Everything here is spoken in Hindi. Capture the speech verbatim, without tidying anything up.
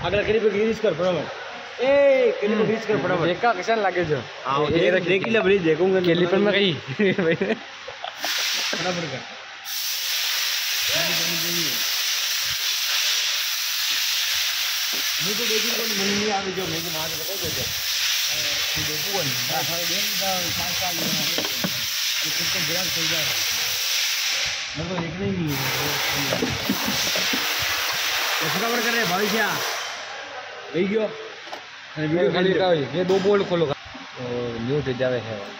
આગળ કરી પે ગીરીશ કર ફટાફટ એ કરી પે ગીરીશ કર ફટાફટ देखा कैसा लगे जो हां ये देख ले बड़ी देखूंगा कैलिपर में कहीं फटाफट कर मुझे देखी कोई मन नहीं आवे जो मैं मार बता दे ये देखो वो ना सारे दिन का सात साल ये कितना ब्रेक चल जाए मेरे को देखना ही नहीं है फटाफट कर रहे भाई क्या गई गयो वीडियो खाली ये दो बोल्ट खोलो तो न्यू जावे है।